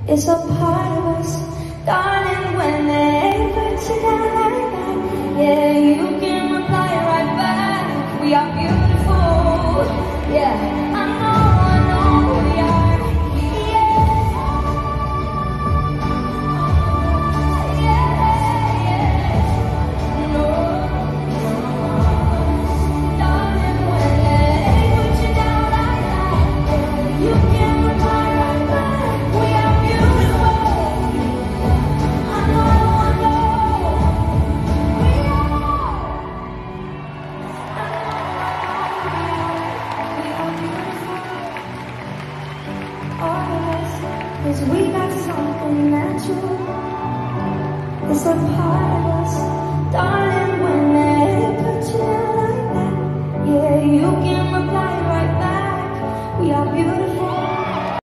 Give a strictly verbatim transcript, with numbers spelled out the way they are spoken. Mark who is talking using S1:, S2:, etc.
S1: It's a part of us, darling, when they put you down like that. Yeah, you can reply right back. We are beautiful. Yeah, I know, I know we are. Yeah, yeah, yeah. No, darling, when they put you down like that. Yeah, you can reply right back. We are beautiful. I know, I know we are. We are beautiful, all of us, 'cause we got something natural. It's a part of us, darling, when they put you down like that. Yeah, you can